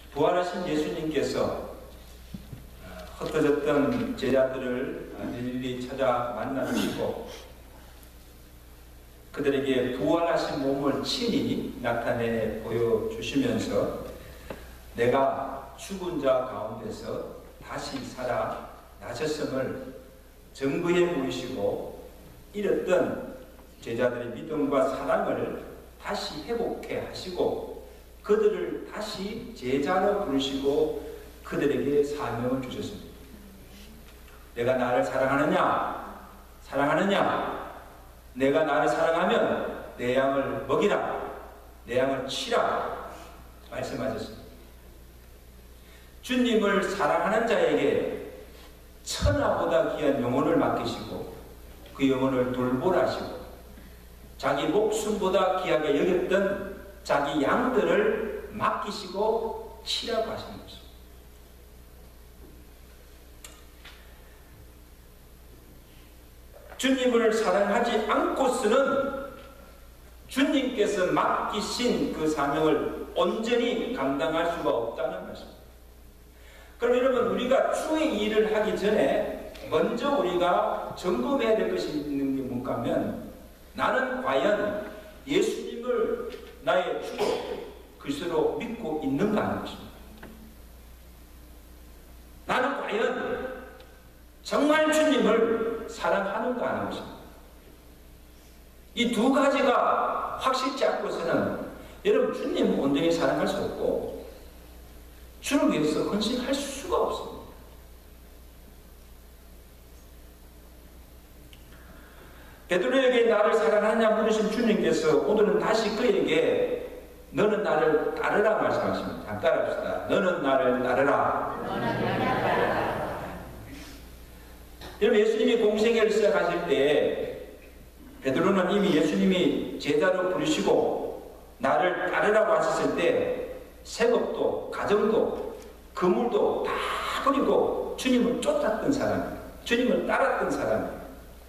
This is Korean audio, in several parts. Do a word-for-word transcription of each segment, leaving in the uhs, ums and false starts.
부활하신 예수님께서 흩어졌던 제자들을 일일이 찾아 만나주시고 그들에게 부활하신 몸을 친히 나타내 보여주시면서 내가 죽은 자 가운데서 다시 살아 나셨음을 증거해 보이시고 잃었던 제자들의 믿음과 사랑을 다시 회복해 하시고 그들을 다시 제자로 부르시고 그들에게 사명을 주셨습니다. 내가 나를 사랑하느냐? 사랑하느냐? 내가 나를 사랑하면 내 양을 먹이라, 내 양을 치라 말씀하셨습니다. 주님을 사랑하는 자에게 천하보다 귀한 영혼을 맡기시고 그 영혼을 돌보라시고 자기 목숨보다 귀하게 여겼던 자기 양들을 맡기시고 치라고 하시는 것입니다. 주님을 사랑하지 않고서는 주님께서 맡기신 그 사명을 온전히 감당할 수가 없다는 것입니다. 그럼 여러분, 우리가 주의 일을 하기 전에 먼저 우리가 점검해야 될 것이 있는 게 뭔가 하면 나는 과연 예수님을 나의 주 그리스도로 믿고 있는가 하는 것입니다. 나는 과연 정말 주님을 사랑하는가 하는 것입니다. 이 두 가지가 확실치 않고서는 여러분 주님을 온전히 사랑할 수 없고 주를 위해서 헌신할 수가 없습니다. 베드로에게 나를 사랑하느냐 물으신 주님께서 오늘은 다시 그에게 너는 나를 따르라 말씀하십니다. 잠깐 따라합시다. 너는 나를 따르라. 너는 나를 따르라. 여러분, 예수님이 공생애를 시작하실 때 베드로는 이미 예수님이 제자로 부르시고 나를 따르라고 하셨을 때 생업도 가정도 그물도 다 버리고 주님을 쫓았던 사람이에요. 주님을 따랐던 사람이에요.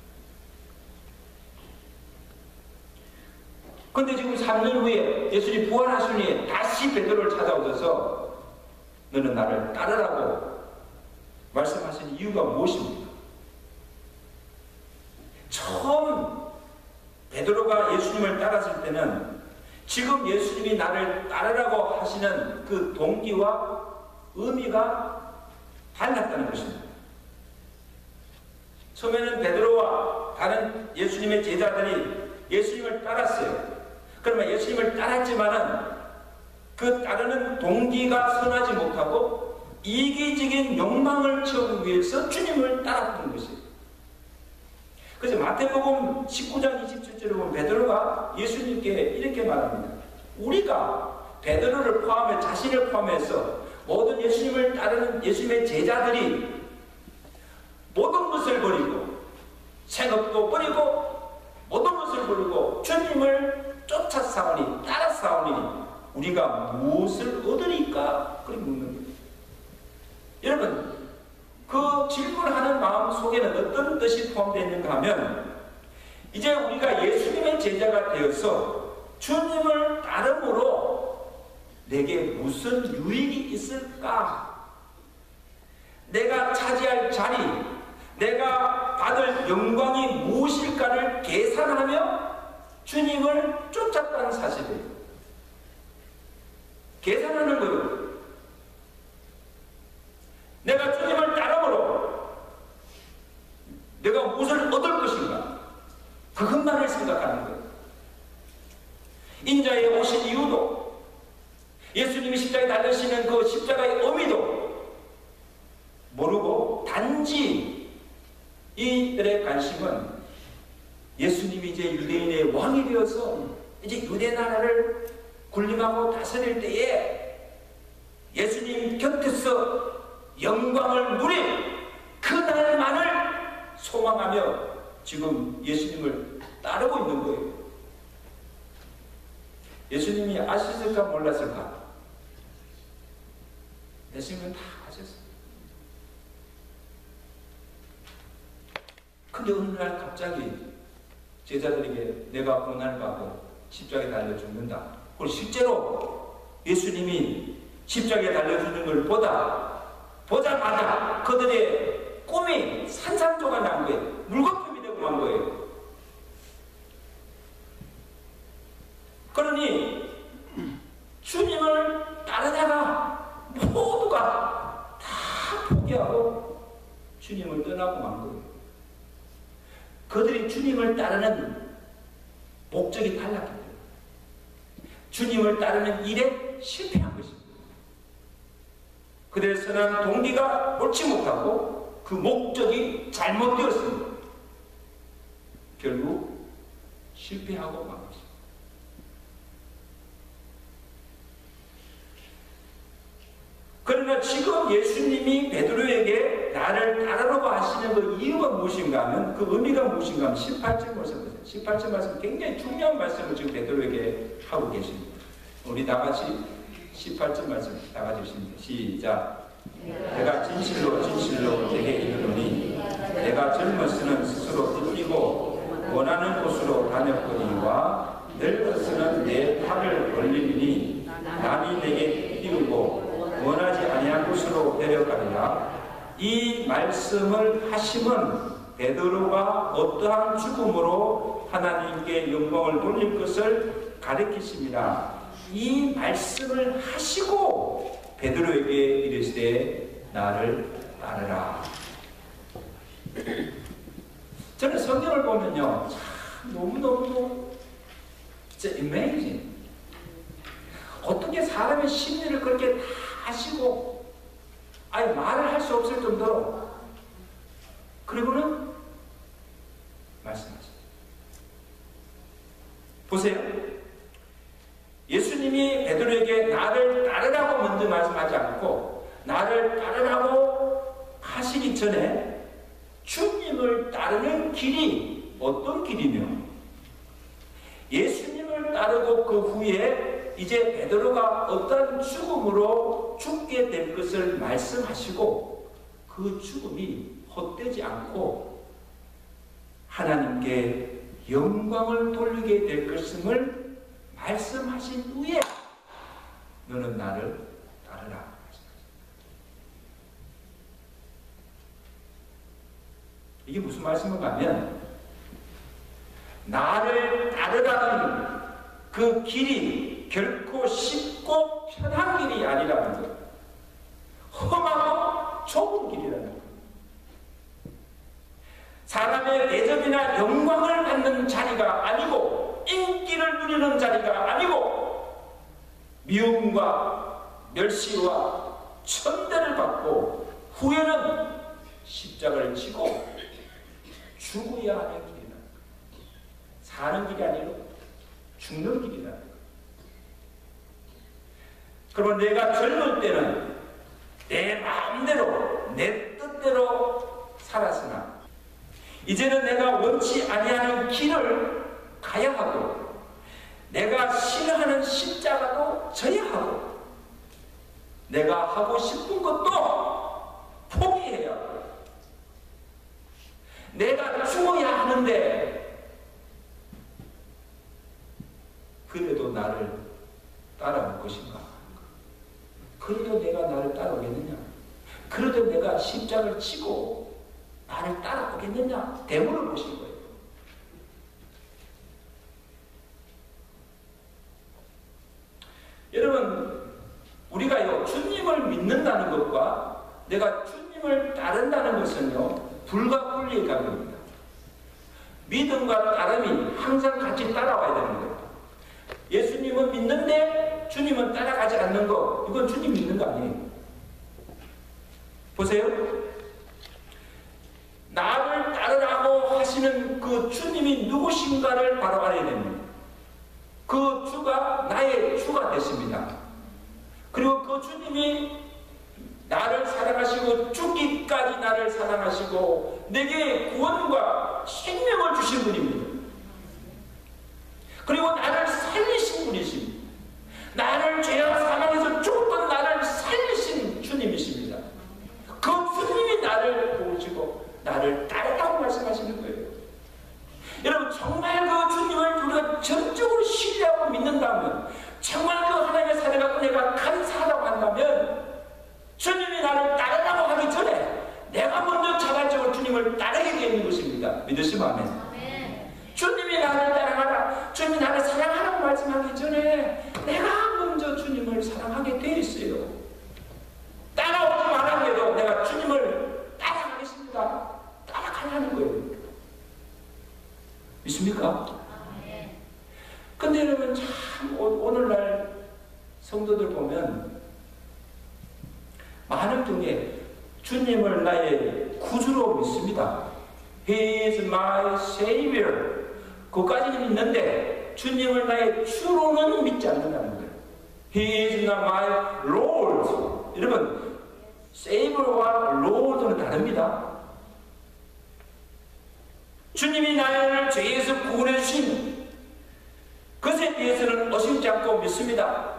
그런데 지금 삼 년 후에 예수님이 부활하시니 다시 베드로를 찾아오셔서 너는 나를 따르라고 말씀하신 이유가 무엇입니까? 처음 베드로가 예수님을 따랐을 때는 지금 예수님이 나를 따르라고 하시는 그 동기와 의미가 달랐다는 것입니다. 처음에는 베드로와 다른 예수님의 제자들이 예수님을 따랐어요. 그러면 예수님을 따랐지만은 그 따르는 동기가 선하지 못하고 이기적인 욕망을 채우기 위해서 주님을 따랐던 것이에요. 그래서 마태복음 십구 장 이십칠 절에 보면 베드로가 예수님께 이렇게 말합니다. 우리가 베드로를 포함해 자신을 포함해서 모든 예수님을 따르는 예수님의 제자들이 모든 것을 버리고 생업도 버리고 모든 것을 버리고 주님을 쫓아싸우니 따라싸우니 우리가 무엇을 얻으리까? 그렇게 묻는 거예요. 여러분, 그 질문하는 마음 속에는 어떤 뜻이 포함되어 있는가 하면 이제 우리가 예수님의 제자가 되어서 주님을 따름으로 내게 무슨 유익이 있을까? 내가 차지할 자리, 내가 받을 영광이 무엇일까를 계산하며 주님을 쫓았다는 사실이에요. 계산하는 거예요. 내가 주님을 따름으로 내가 무엇을 얻을 것인가? 그것만을 생각하는 거예요. 인자에 오신 이유도 예수님이 십자가에 달리시는 그 십자가의 의미도 모르고 단지 이들의 관심은 예수님이 이제 유대인의 왕이 되어서 이제 유대 나라를 군림하고 다스릴 때에 예수님 곁에서 영광을 누릴 그날만을 소망하며 지금 예수님을 따르고 있는 거예요. 예수님이 아셨을까 몰랐을까? 예수님은 다 아셨어요. 근데 어느 날 갑자기 제자들에게 내가 고난을 받고 십자가에 달려 죽는다. 그리고 실제로 예수님이 십자가에 달려주는 걸 보다 보자마자 그들의 꿈이 산산조각 난 거예요. 물거품이 되고 만 거예요. 그러니 주님을 따르다가 모두가 다 포기하고 주님을 떠나고 만 거예요. 그들이 주님을 따르는 목적이 달랐기 때문에 주님을 따르는 일에 실패한 것입니다. 그들의 선한 동기가 옳지 못하고 그 목적이 잘못되었습니다. 결국 실패하고 만 것입니다. 그러나 지금 예수님이 베드로에게 나를 따르라고 하시는 그 이유가 무엇인가 하면, 그 의미가 무엇인가 하면 십팔 절 말씀 보세요. 십팔 절 말씀 굉장히 중요한 말씀을 지금 베드로에게 하고 계십니다. 우리 다 같이 십팔 절 말씀 다 같이 읽습니다. 시작. 내가 진실로 진실로 내게 이르노니 내가 젊었으는 스스로 뛰고 원하는 곳으로 다녔거니와 늙었으는 내 팔을 벌리니 남이 내게 띄우고 원하지 아니한 곳으로 데려가리라. 이 말씀을 하심은 베드로가 어떠한 죽음으로 하나님께 영광을 돌릴 것을 가리키십니다. 이 말씀을 하시고 베드로에게 이르시되 나를 따르라. 저는 성경을 보면요, 참 너무너무 진짜 amazing. 어떻게 사람의 심리를 그렇게 다 하시고, 아니 말을 할 수 없을 정도로, 그리고는 말씀하십니다. 보세요. 예수님이 베드로에게 나를 따르라고 먼저 말씀하지 않고 나를 따르라고 하시기 전에 주님을 따르는 길이 어떤 길이며, 예수님을 따르고 그 후에 이제 베드로가 어떤 죽음으로 죽게 될 것을 말씀하시고, 그 죽음이 헛되지 않고 하나님께 영광을 돌리게 될 것임을 말씀하신 후에 너는 나를 따르라. 이게 무슨 말씀인가 하면, 나를 따르라는 그 길이 결코 쉽고 편한 길이 아니라는 것, 험하고 좁은 길이라는 것, 사람의 대접이나 영광을 받는 자리가 아니고 인기를 누리는 자리가 아니고 미움과 멸시와 천대를 받고 후에는 십자가를 지고 죽어야 하는 길이다. 사는 길이 아니라 죽는 길이다. 그러면 내가 젊을 때는 내 마음대로 내 뜻대로 살았으나 이제는 내가 원치 아니하는 길을 가야 하고 내가 싫어하는 십자가도 져야 하고 내가 하고 싶은 것도 포기해야 하고 내가 죽어야 하는데 그래도 나를 따라올 것인가? 그래도 내가 나를 따라오겠느냐? 그래도 내가 십자가를 치고 나를 따라오겠느냐? 대문을 보신 거예요. 여러분, 우리가요, 주님을 믿는다는 것과 내가 주님을 따른다는 것은요, 불가분리의 관계입니다. 믿음과 따름이 항상 같이 따라와야 되는 거예요. 예수님은 믿는데 주님은 따라가지 않는 거, 이건 주님 믿는 거 아니에요. 보세요. 나를 따르라고 하시는 그 주님이 누구신가를 바로 알아야 됩니다. 그 주가 나의 주가 되십니다. 그리고 그 주님이 나를 사랑하시고 죽기까지 나를 사랑하시고 내게 구원과 생명을 주신 분입니다. 그리고 나를 살리신 분이십니다. 나를 죄와 사망에서 죽었던 나를 살리신 주님이십니다. 그 주님이 나를 도우시고 나를 따르라고 말씀하시는 거예요. 여러분, 정말 그 주님을 우리가 전적으로 신뢰하고 믿는다면, 정말 그 하나님의 사랑을 내가 감사하다고 한다면 믿으시면 아멘. 주님이 나를 따라가라, 주님이 나를 사랑하라고 말씀하기 전에 내가 먼저 주님을 사랑하게 돼 있어요. 따라오지 말아도 내가 주님을 따라가겠습니다. 따라가라는 거예요. 믿습니까? 근데 여러분 참 오늘날 성도들 보면 많은 경우에 주님을 나의 구주로 믿습니다. He is my Savior. 그까지는 있는데 주님을 나의 주로는 믿지 않는다는 거예요. He is not my Lord. 여러분, Savior와 Lord는 다릅니다. 주님이 나를 죄에서 구원해 주신 그것에 대해서는 의심치 않고 믿습니다.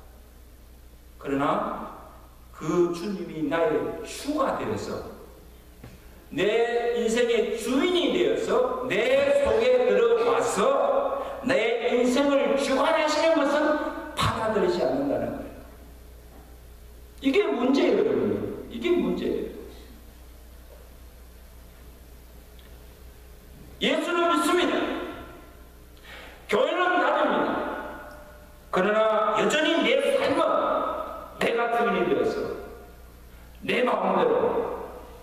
그러나 그 주님이 나의 주가 되어서 내 인생의 주인이 되어서 내 속에 들어와서 내 인생을 주관하시는 것은 받아들이지 않는다는 거예요. 이게 문제예요, 여러분. 이게 문제예요. 예수는 믿습니다. 교회는 다릅니다. 그러나 여전히 내 삶은 내가 주인이 되어서 내 마음대로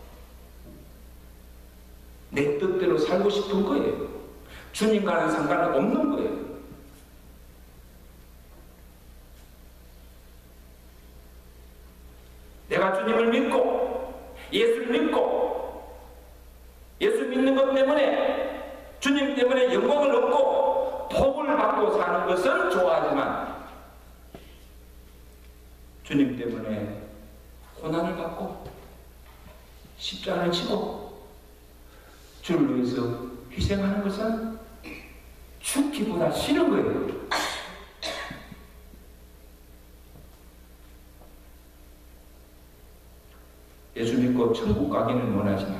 내 뜻대로 살고 싶은 거예요. 주님과는 상관은 없는 거예요. 내가 주님을 믿고 예수를 믿고 예수 믿는 것 때문에 주님 때문에 영광을 얻고 복을 받고 사는 것은 좋아하지만 주님 때문에 고난을 받고 십자가를 지고 주를 위해서 희생하는 것은 죽기보다 싫은 거예요. 예수 믿고 천국 가기는 원하지만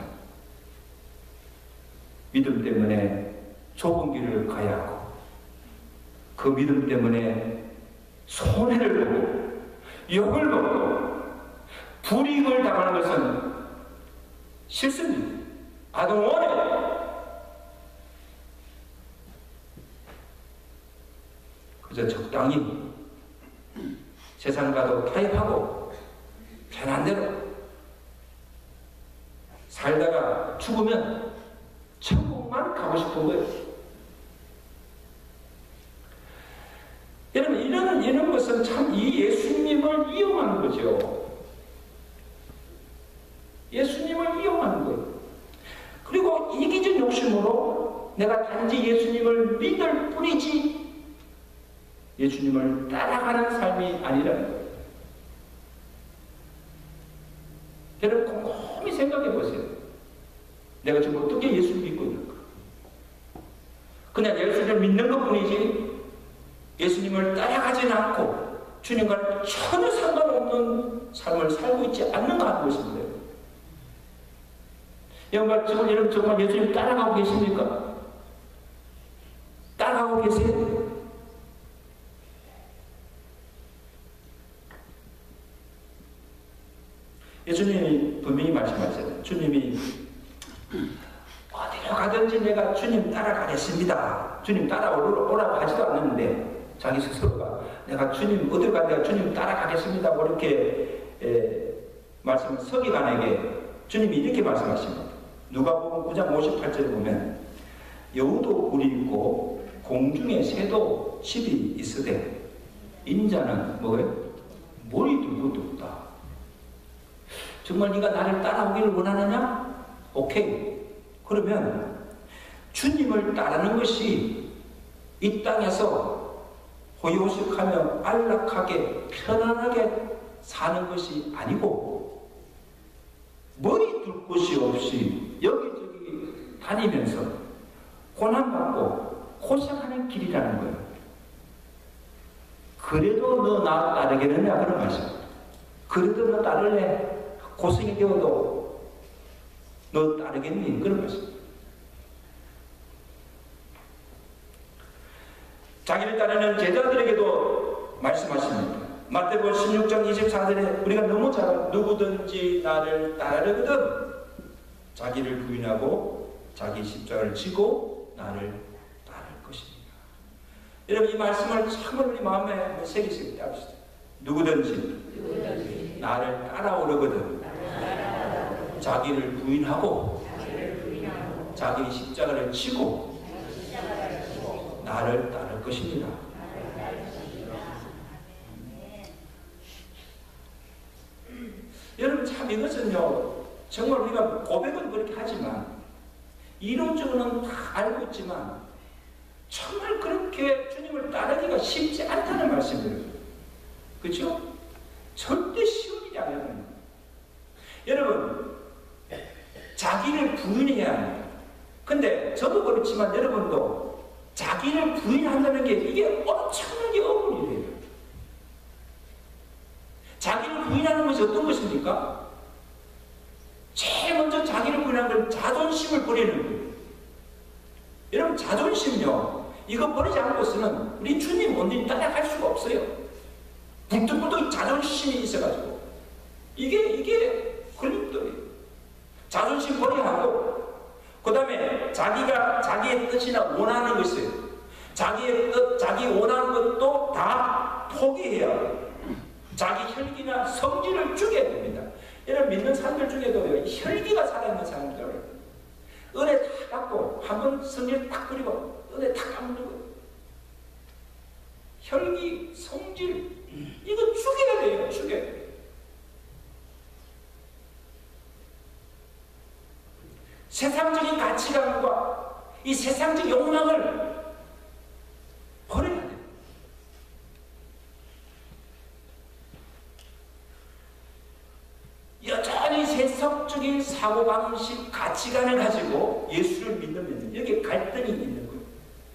믿음 때문에 좁은 길을 가야 하고 그 믿음 때문에 손해를 보고 욕을 먹고 불이익을 당하는 것은 싫습니다. I don't want it. 그저 적당히 세상과도 타협하고 편한 대로 살다가 죽으면 천국만 가고 싶은 거예요. 여러분, 이런, 이런 것은 참 이 예수님을 이용하는 거죠. 예수님을 이용하는 거예요. 그리고 이기적 욕심으로 내가 단지 예수님을 믿을 뿐이지 예수님을 따라가는 삶이 아니라는 거예요. 여러분, 곰곰이 생각해 보세요. 내가 지금 어떻게 예수를 믿고 있는가? 그냥 예수님을 믿는 것 뿐이지 예수님을 따라가지는 않고 주님과 전혀 상관없는 삶을 살고 있지 않는가 하는 것입니다. 여러분, 정말, 여러분 정말 예수님 따라가고 계십니까? 따라가고 계세요? 예수님이 분명히 말씀하셨어요. 주님이 어디로 가든지 내가 주님 따라가겠습니다. 주님 따라오라고 하지도 않는데 자기 스스로가 내가 주님 어디로 가든 내가 주님 따라가겠습니다. 이렇게 에, 말씀을 서기관에게 주님이 이렇게 말씀하십니다. 누가복음 구 장 오십팔 절에 보면 여우도 굴이 있고 공중에 새도 집이 있으되 인자는 뭐예요? 머리 둘 것도 없다. 정말 네가 나를 따라오기를 원하느냐? 오케이. 그러면 주님을 따르는 것이 이 땅에서 호요식하며 안락하게 편안하게 사는 것이 아니고 머리 둘 곳이 없이 여기저기 다니면서 고난받고 고생하는 길이라는 거예요. 그래도 너 나 따르겠느냐? 그런 말씀. 그래도 너 따를래? 고생이 되어도 너 따르겠니? 그런 말씀. 자기를 따르는 제자들에게도 말씀하십니다. 마태복음 십육 장 이십사 절에 우리가 너무 잘 누구든지 나를 따르거든 자기를 부인하고 자기 십자가를 지고 나를 따를 것입니다. 여러분, 이 말씀을 참으로 우리 마음에 새기시게 합시다. 누구든지, 누구든지 나를 따라오려거든 따라오려거든 자기를 부인하고, 자기를 부인하고 자기 십자가를 지고, 십자가를 지고 나를 따를 것입니다. 나를 따를 것입니다. 여러분, 참 이것은요, 정말 우리가 고백은 그렇게 하지만 이론적으로는 다 알고 있지만 정말 그렇게 주님을 따르기가 쉽지 않다는 말씀이에요. 그렇죠? 절대 쉬운 일이 아니에요. 여러분, 자기를 부인해야 합니다. 근데 저도 그렇지만 여러분도 자기를 부인한다는 게 이게 엄청나게 어려운 일이에요. 자기를 부인하는 것이 어떤 것입니까? 제일 먼저 자기를 부인하는 건 자존심을 버리는 거예요. 여러분, 자존심요, 이거 버리지 않고서는 우리 주님 온전히 따라갈 수가 없어요. 불뚝불뚝 자존심이 있어가지고 이게 이게 걸림돌이에요. 자존심 버려야 하고, 그 다음에 자기가 자기의 뜻이나 원하는 것을, 자기의 뜻, 자기 원하는 것도 다 포기해야 해요. 자기 혈기나 성질을 죽여야 됩니다. 여러분, 믿는 사람들 중에도 혈기가 살아있는 사람들, 은혜 다 갖고 한번 성질 딱 버리고 은혜 딱 까먹는 혈기, 성질, 이거 죽여야 돼요. 죽여야 돼요. 세상적인 가치관과 이 세상적 욕망을 버려야 돼요. 여전히 세속적인 사고방식, 가치관을 가지고 예수를 믿는 여기에 갈등이 있는 거예요.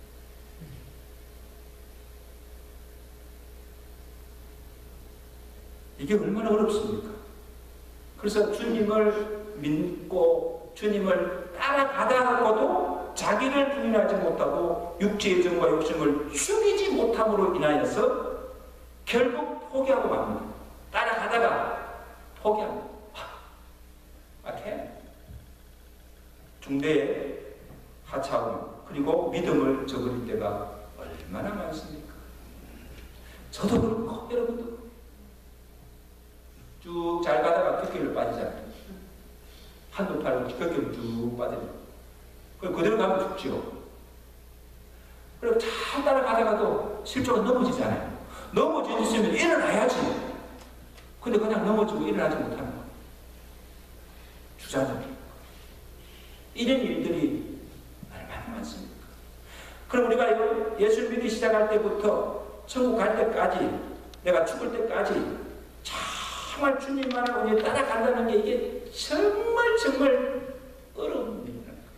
이게 얼마나 어렵습니까? 그래서 주님을 믿고 주님을 따라가다가도 자기를 부인하지 못하고 육체의 정과 욕심을 죽이지 못함으로 인하여서 결국 포기하고 맙니다. 따라가다가 포기합니다. 악해. 중대에 하차하고 그리고 믿음을 저버릴 때가 얼마나 많습니까? 저도 그렇고 여러분도 쭉 잘 가다가 뒷길로 빠지잖아요. 한두 팔로 뒷길로 쭉 빠져요. 그럼 그대로 가면 죽지요. 그리고 잘 따라가다가도 실적은 넘어지잖아요. 넘어지면 일어나야지. 근데 그냥 넘어지고 일어나지 못하는 거예요. 주저앉아. 이런 일들이 얼마나 많습니까? 그럼 우리가 예수를 믿기 시작할 때부터 천국 갈 때까지, 내가 죽을 때까지 정말 주님만을 오늘 따라간다는 게 이게 정말 정말 어려운 일이라는 거예요.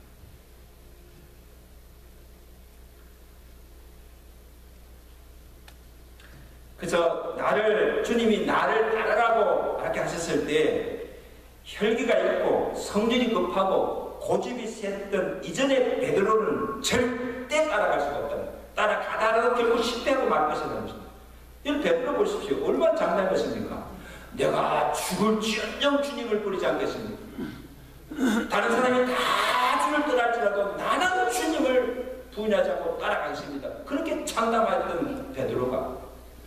그래서 나를, 주님이 나를 따라라고 이렇게 하셨을 때 혈기가 있고 성질이 급하고 고집이 셌던 이전의 베드로는 절대 따라갈 수가 없다는 거예요. 따라가다가도 결국 실패하고 말 것이라는 것입니다. 이런 베드로 보십시오. 얼마나 장난 것입니까? 내가 죽을지언정 주님을 버리지 않겠습니까? 다른 사람이 다 주를 떠날지라도 나는 주님을 부인하지 않고 따라가겠습니다. 그렇게 장담했던 베드로가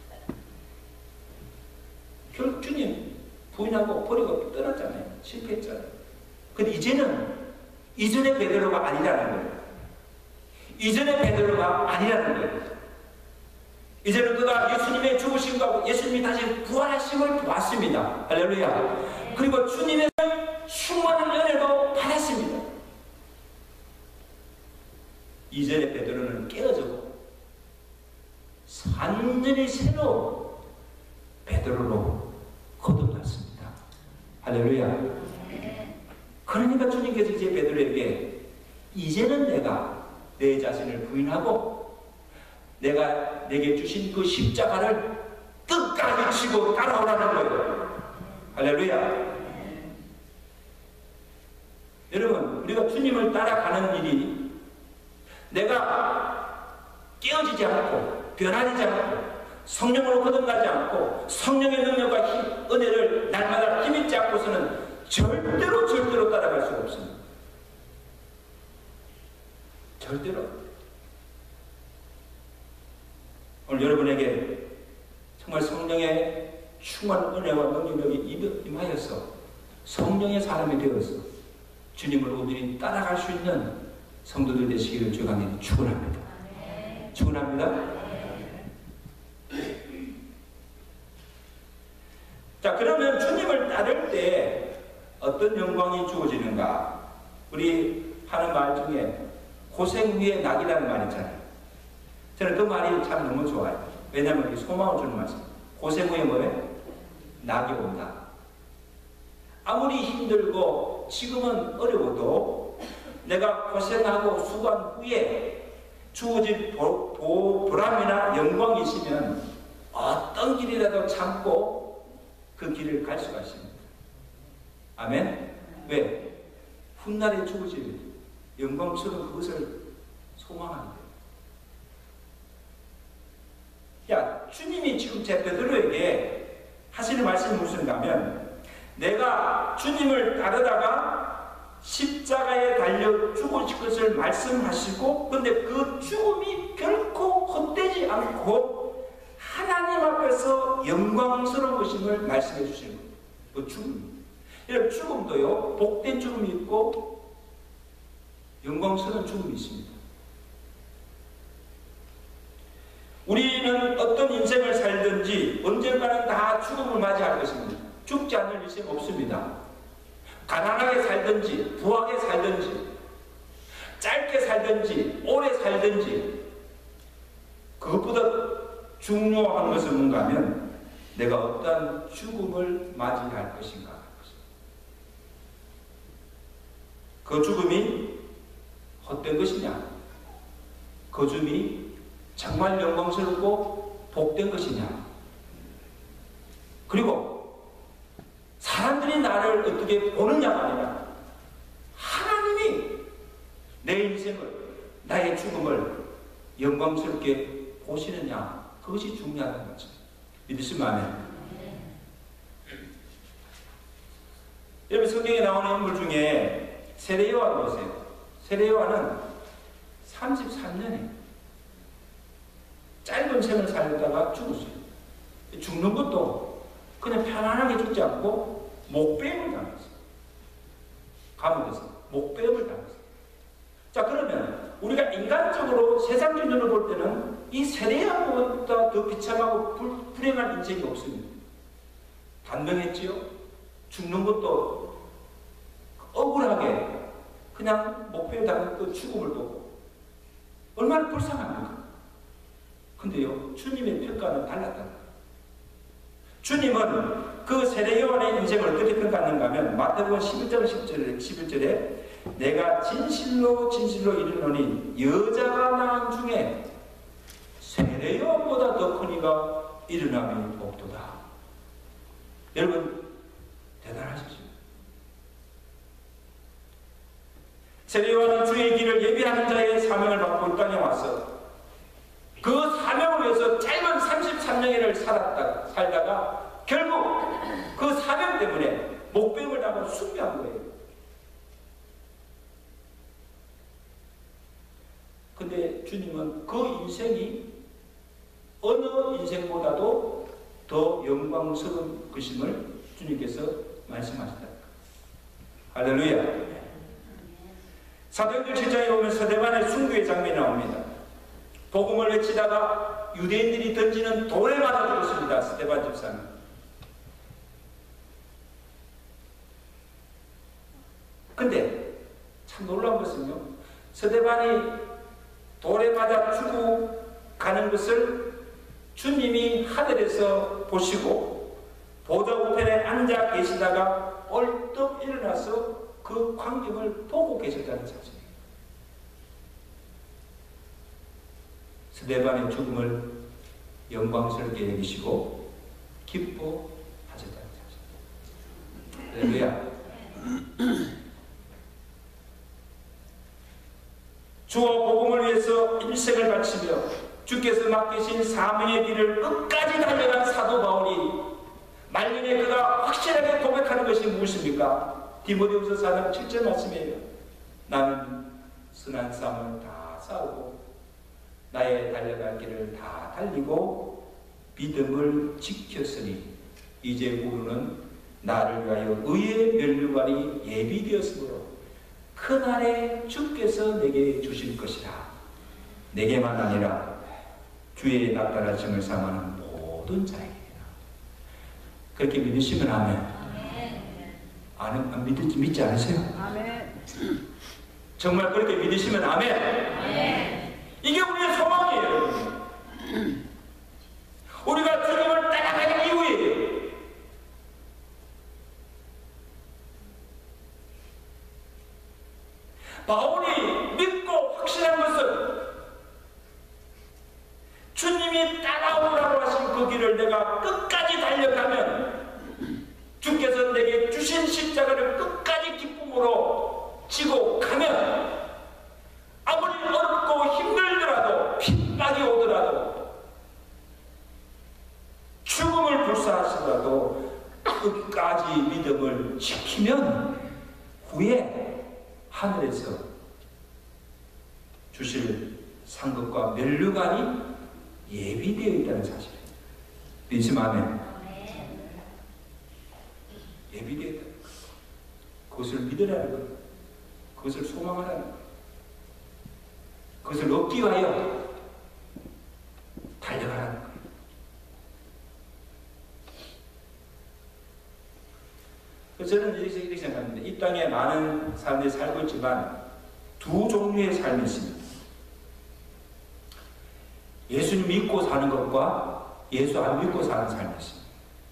결국 주님 부인하고 버리고 떠났잖아요. 실패했잖아요. 근데 이제는 이전의 베드로가 아니라는 거예요. 이전의 베드로가 아니라는 거예요. 이제는 그가 예수님의 죽으심과 예수님이 다시 부활하심을 보았습니다. 할렐루야. 그리고 주님의 충만한 은혜도 받았습니다. 이전의 베드로는 깨어지고 완전히 새로운 베드로로 거듭났습니다. 할렐루야. 그러니까 주님께서 이제 베드로에게 이제는 내가 내 자신을 부인하고 내가 내게 주신 그 십자가를 끝까지 치고 따라오라는 거예요. 할렐루야. 여러분, 우리가 주님을 따라가는 일이 내가 깨어지지 않고 변화되지 않고 성령으로 거듭나지 않고 성령의 능력과 힘, 은혜를 날마다 힘있지 않고서는 절대로 절대로 따라갈 수가 없습니다. 절대로. 오늘 여러분에게 정말 성령의 충만한 은혜와 능력이 임하여서 성령의 사람이 되어서 주님을 온전히 따라갈 수 있는 성도들 되시기를 주 간절히 축원합니다. 축원합니다. 자, 그러면 주님을 따를 때 어떤 영광이 주어지는가? 우리 하는 말 중에 고생 위에 낙이라는 말 있잖아요. 저는 그 말이 참 너무 좋아요. 왜냐하면 소망을 주는 말씀. 고생 후에 뭐예요? 낙이 온다. 아무리 힘들고 지금은 어려워도 내가 고생하고 수고한 후에 주어진 보, 보, 보람이나 영광이 있으면 어떤 길이라도 참고 그 길을 갈 수가 있습니다. 아멘? 왜? 훗날에 주어질 영광처럼 그것을 소망하는 거예요. 야, 주님이 지금 제 베드로에게 하시는 말씀이 무슨가 하면 내가 주님을 따르다가 십자가에 달려 죽으실 것을 말씀하시고 근데 그 죽음이 결코 헛되지 않고 하나님 앞에서 영광스러운 것임을 말씀해 주시는 거예요. 그 죽음. 이런 죽음도요, 복된 죽음이 있고 영광스러운 죽음이 있습니다. 우리는 어떤 인생을 살든지 언젠가는 다 죽음을 맞이할 것입니다. 죽지 않을 인생 없습니다. 가난하게 살든지 부하게 살든지 짧게 살든지 오래 살든지 그것보다 중요한 것은 뭔가 하면 내가 어떠한 죽음을 맞이할 것인가. 그 죽음이 헛된 것이냐? 그 죽음이 정말 영광스럽고 복된 것이냐? 그리고 사람들이 나를 어떻게 보느냐가 아니라 하나님이 내 인생을, 나의 죽음을 영광스럽게 보시느냐? 그것이 중요하다는 거죠. 믿으시면 아멘. 여러분 성경에 나오는 인물 중에 세례요한을 보세요. 세례요한은 삼십삼 년에 짧은 생을 살다가 죽었어요. 죽는 것도 그냥 편안하게 죽지 않고 목배임을 당했어요. 감옥에서 목배임을 당했어요. 자, 그러면 우리가 인간적으로 세상적인 눈으로 볼 때는 이 세례요한보다 더 비참하고 불, 불행한 인생이 없습니다. 단명했지요. 죽는 것도 억울하게 그냥 목배임 당했고 죽음을 보고 얼마나 불쌍합니까? 근데요, 주님의 평가는 달랐다는 거예요. 주님은 그 세례요한의 인생을 어떻게 평가하는가 하면 마태복음 십일 장 십일 절에 내가 진실로 진실로 이르노니 여자가 낳은 중에 세례요한보다 더 큰 이가 일어남이 없도다. 여러분 대단하시죠? 세례요한은 주의 길을 예비하는 자의 사명을 받고 이 땅에 와서 그 사명을 위해서 짧은 삼십삼 년을 살았다, 살다가 결국 그 사명 때문에 목배임을 당하고 숭배한 거예요. 근데 주님은 그 인생이 어느 인생보다도 더 영광스러운 것임을 주님께서 말씀하셨다. 할렐루야. 사도행전 칠 장에 보면 스데반의 순교의 장면이 나옵니다. 복음을 외치다가 유대인들이 던지는 돌에 맞아 죽었습니다. 스데반 집사는. 근데 참 놀라운 것은요, 스데반이 돌에 맞아 죽어가는 것을 주님이 하늘에서 보시고 보좌 우편에 앉아 계시다가 벌떡 일어나서 그 광경을 보고 계셨다는 사실이에요. 스데반의 죽음을 영광스럽게 여기시고 기뻐하셨다는 사실. 할렐루야. 주와 복음을 위해서 일생을 바치며 주께서 맡기신 사명의 길을 끝까지 달려간 사도 바울이 말년에 그가 확실하게 고백하는 것이 무엇입니까? 디모데후서 사 장 칠 절 말씀이에요. 나는 선한 싸움을 다 다 싸우고 나의 달려갈 길을 다 달리고 믿음을 지켰으니 이제 우리는 나를 위하여 의의 면류관이 예비되었으므로 그날에 주께서 내게 주실 것이라. 내게만 아니라 주의 나타나심을 사모하는 모든 자에게나. 그렇게 믿으시면 아멘. 아멘. 안 믿지, 믿지 않으세요? 아멘. 정말 그렇게 믿으시면 아멘. 아멘. 이게 우리의 소망이에요. 우리가 주님을 따라가는 이유예요. 바울이 믿고 확신한 것은 주님이 따라오라고 하신 그 길을 내가 끝까지 달려가면 주께서 내게 주신 십자가를 끝까지 기쁨으로 지고 가면 아무리 어렵고 힘들더라도 핍박이 오더라도 죽음을 불사하시더라도 끝까지 믿음을 지키면 후에 하늘에서 주실 상급과 면류관이 예비되어 있다는 사실이에요. 믿으시면 아멘. 예비되어 있다. 그것을 믿으라는 것, 그것을 소망하라는 것, 그것을 얻기 위하여 달려가라는 것. 저는 이렇게, 이렇게 생각합니다. 이 땅에 많은 사람들이 살고 있지만 두 종류의 삶이 있습니다. 예수님 믿고 사는 것과 예수 안 믿고 사는 삶이 있습니다.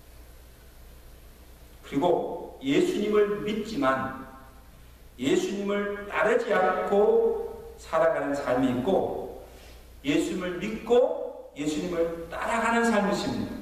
그리고 예수님을 믿지만 예수님을 따르지 않고 살아가는 삶이 있고 예수님을 믿고 예수님을 따라가는 삶이 있습니다.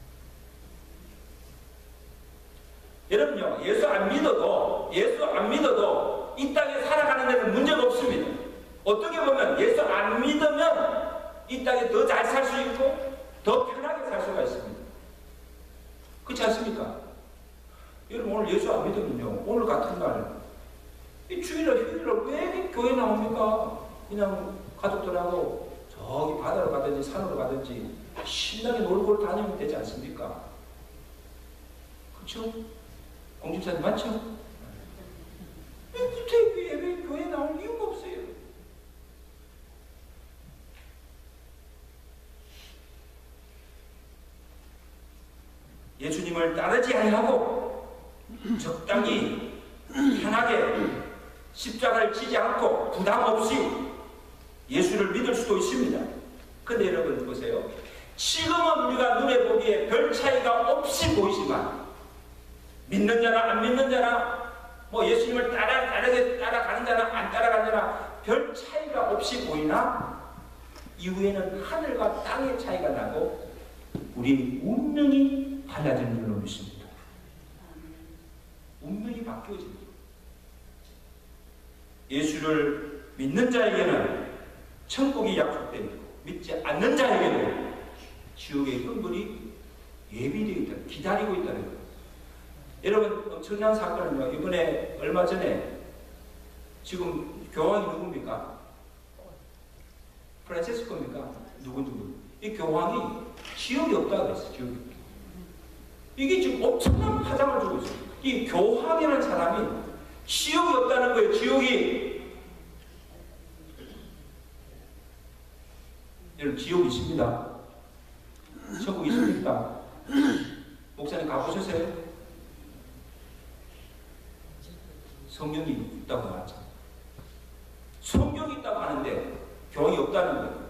여러분요, 예수 안 믿어도, 예수 안 믿어도 이 땅에 살아가는 데는 문제가 없습니다. 어떻게 보면 예수 안 믿으면 이 땅에 더 잘 살 수 있고 더 편하게 살 수가 있습니다. 그렇지 않습니까? 여러분 오늘 예수 안 믿으면요, 오늘 같은 날, 이 주일날, 휴일날 왜 교회 나옵니까? 그냥 가족들하고 저기 바다로 가든지 산으로 가든지 신나게 놀고 다니면 되지 않습니까? 그렇죠? 공집사님 맞죠? 왜, 왜 교회 나올 이유가 없어요. 예수님을 따르지 아니하고 적당히 편하게 십자가를 지지 않고 부담 없이 예수를 믿을 수도 있습니다. 근데 여러분 보세요. 지금은 우리가 눈에 보기에 별 차이가 없이 보이지만 믿는 자나 안 믿는 자나 뭐 예수님을 따라, 따르게 따라가는 자나 안 따라가는 자나 별 차이가 없이 보이나 이후에는 하늘과 땅의 차이가 나고 우리 운명이 달라지는 줄로 믿습니다. 운명이 바뀌어집니다. 예수를 믿는 자에게는 천국이 약속되어 있고 믿지 않는 자에게는 지옥의 흥분이 예비되어 있다, 기다리고 있다는 거예요. 여러분 엄청난 사건은요, 이번에 얼마 전에 지금 교황이 누굽니까? 프란체스코입니까? 누구 누구? 이 교황이 지옥이 없다고 그랬어요. 지옥이 없다. 이게 지금 엄청난 파장을 주고 있어요. 이 교황이라는 사람이 지옥이 없다는 거예요. 지옥이. 여러분 지옥이 있습니다. 천국이 있습니까? 목사님 가보셨어요? 성경이 있다고 하죠. 성경이 있다고 하는데 교황이 없다는 거예요.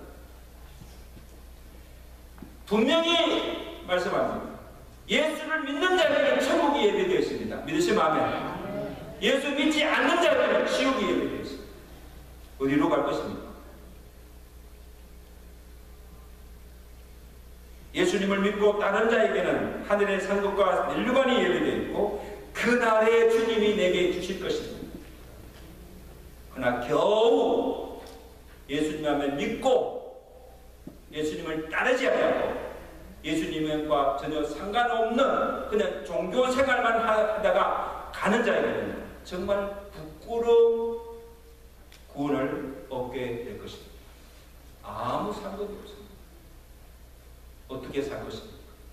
분명히 말씀합니다. 예수를 믿는 자에게는 천국이 예배되어 있습니다. 믿으시면 아멘. 예수 믿지 않는 자에게는 지옥이 예배되어 있습니다. 어디로 갈 것입니까? 예수님을 믿고 따른 자에게는 하늘의 상급과 면류관이 예배되어 있고 그날에 주님이 내게 주실 것입니다. 그러나 겨우 예수님을 믿고 예수님을 따르지 않고 예수님과 전혀 상관없는 그냥 종교 생활만 하다가 가는 자에게는 정말 부끄러움, 구원을 얻게 될 것입니다. 아무 상관이 없습니다. 어떻게 살 것입니까?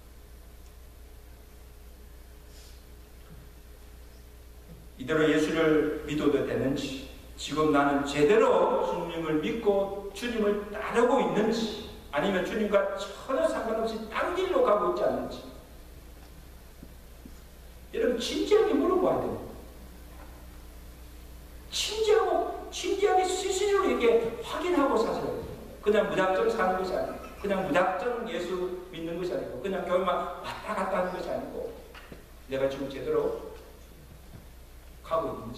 이대로 예수를 믿어도 되는지, 지금 나는 제대로 주님을 믿고 주님을 따르고 있는지, 아니면 주님과 전혀 상관없이 딴 길로 가고 있지 않는지, 여러분 진지하게 물어봐야 됩니다. 진지하고 진지하게 스스로 이렇게 확인하고 사셔야 돼요. 그냥 무작정 사는 것이 아니고, 그냥 무작정 예수 믿는 것이 아니고, 그냥 교회만 왔다 갔다 하는 것이 아니고, 내가 지금 제대로 가고 있는지.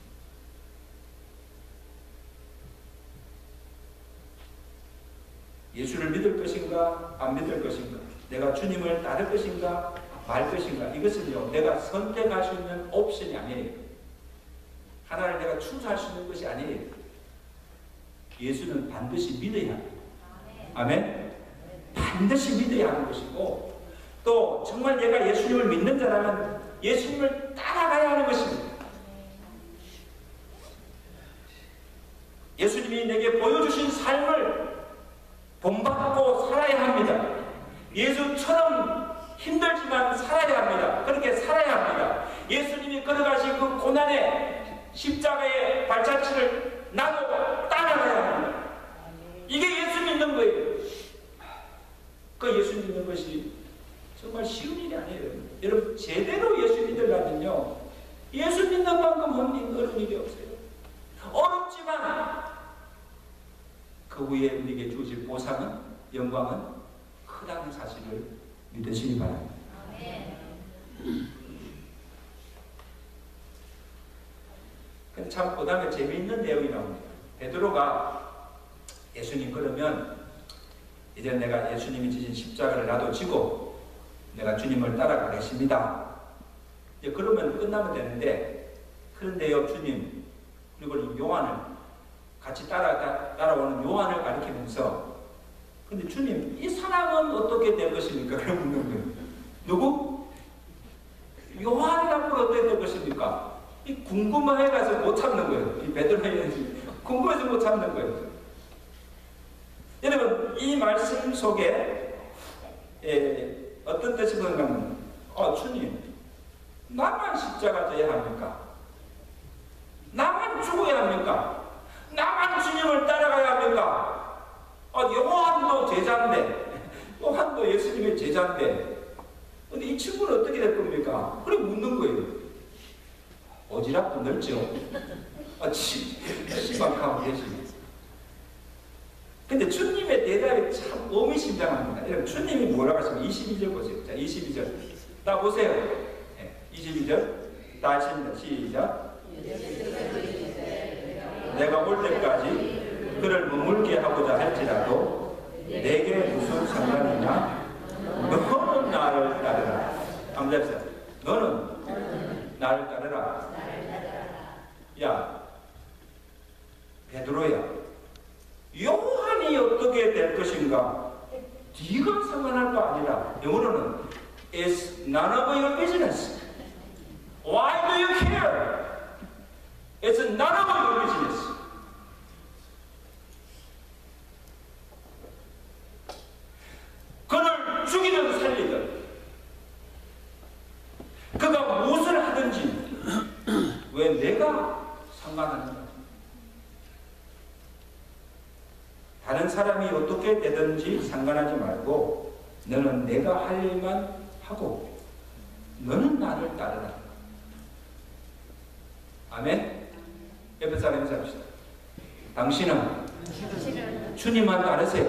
예수를 믿을 것인가 안 믿을 것인가, 내가 주님을 따를 것인가 말 것인가, 이것은요 내가 선택할 수 있는 옵션이 아니에요. 하나를 내가 추수할 수 있는 것이 아니에요. 예수는 반드시 믿어야 합니다. 아멘. 반드시 믿어야 하는 것이고, 또 정말 내가 예수님을 믿는 자라면 예수님을 따라가야 하는 것입니다. 예수님이 내게 보여주신 삶을 본받고 살아야 합니다. 예수처럼 힘들지만 살아야 합니다. 그렇게 살아야 합니다. 예수님이 걸어가신 그 고난의 십자가의 발자취를 나도 따라가야 합니다. 이게 예수 믿는 거예요. 그 예수 믿는 것이 정말 쉬운 일이 아니에요. 여러분 제대로 예수 믿으려면요, 예수 믿는 만큼 어려운 일이 없어요. 어렵지만 그 후에 우리에게 주어질 보상은, 영광은 크다는 사실을 믿으시기 바랍니다. 근데 참 그 다음에 재미있는 내용이 나옵니다. 베드로가 예수님 그러면 이제 내가 예수님이 지신 십자가를 나도 지고 내가 주님을 따라가겠습니다. 이제 그러면 끝나면 되는데, 그런데요 주님, 그리고 요한을 같이 따라, 따, 따라오는 요한을 가리키면서, 근데 주님 이 사람은 어떻게 될 것입니까? 그래 묻는 거예요. 누구? 요한이 앞으로 어떻게 될 것입니까? 이 궁금해가서 못 참는 거예요. 이 베드로는 궁금해서 못 참는 거예요. 여러분 이 말씀 속에 에, 어떤 뜻이 그런가 하면, 어, 주님 나만 십자가 져야 합니까? 나만 죽어야 합니까? 나만 주님을 따라가야 합니까? 아, 요한도 제자인데, 요한도 예수님의 제자인데, 근데 이 친구는 어떻게 될 겁니까? 그래 묻는 거예요. 어지럽고 넓죠? 아, 심각하고 계시네. 근데 주님의 대답이 참 의미심장합니다. 여러분, 주님이 뭐라고 하시면 이십이 절 보세요. 자, 이십이 절. 다 보세요. 네, 이십이 절. 다 하십니다. 시작. 내가 올 때까지 그를 머물게 하고자 할지라도 내게 무슨 상관이냐? 너는 나를 따르라. 한번 해보세요. 너는 나를 따르라. 야, 베드로야, 요한이 어떻게 될 것인가 네가 상관할 거 아니라, 영어로는 It's none of your business. Why do you care? It's none of your business. 그를 죽이든 살리든, 그가 무엇을 하든지 왜 내가 상관하는가? 다른 사람이 어떻게 되든지 상관하지 말고 너는 내가 할 일만 하고 너는 나를 따르라. 아멘? 옆에 사람 인사합시다. 당신은 주님만 따르세요.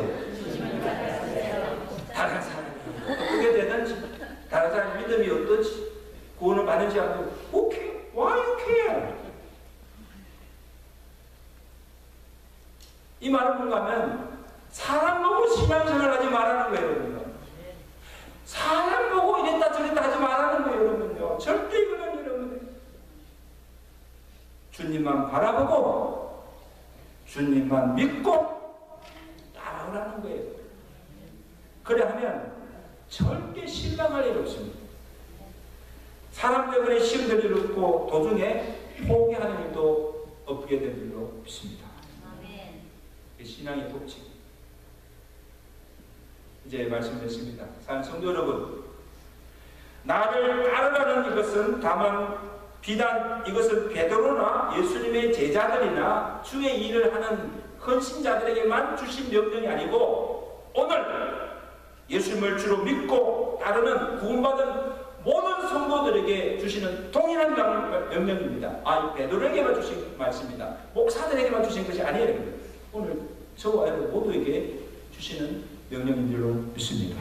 다른 사람이 어떻게 되든지, 다른 사람 믿음이 어떠지, 구원을 받는지 않고 오케이, why you care? 이 말은 뭔가 하면 사람 보고 신앙생활 하지 말라는 거예요, 여러분요. 사람 보고 이랬다 저랬다 하지 말라는 거예요, 여러분요. 절대 이거는 여러분 주님만 바라보고 주님만 믿고 따라오라는 거예요. 그래 하면 절대 실망할 일 없습니다. 사람 때문에 시험될 일 없고 도중에 포기하는 일도 없게 될 일로 없습니다. 신앙의 법칙. 이제 말씀드렸습니다. 사랑하는 성도 여러분, 나를 따르라는 이것은 다만 비단 이것은 베드로나 예수님의 제자들이나 주의 일을 하는 헌신자들에게만 주신 명령이 아니고 오늘 예수님을 주로 믿고 따르는 구원받은 모든 성도들에게 주시는 동일한 명령입니다. 아, 베드로에게만 주신 말씀입니다. 목사들에게만 주신 것이 아니에요. 오늘 저와 여러분 모두에게 주시는 명령인 줄로 믿습니다.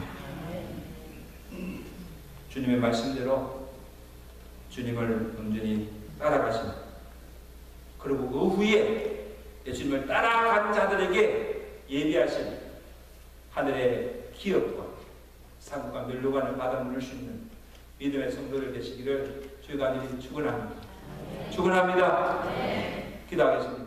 주님의 말씀대로 주님을 온전히 따라가시는, 그리고 그 후에 예수님을 따라간 자들에게 예비하신 하늘의 기업과 상과 멸류관을 받아 누릴 수 있는 믿음의 성도들 되시기를 주의 간절히 축원합니다. 축원합니다. 기도하겠습니다.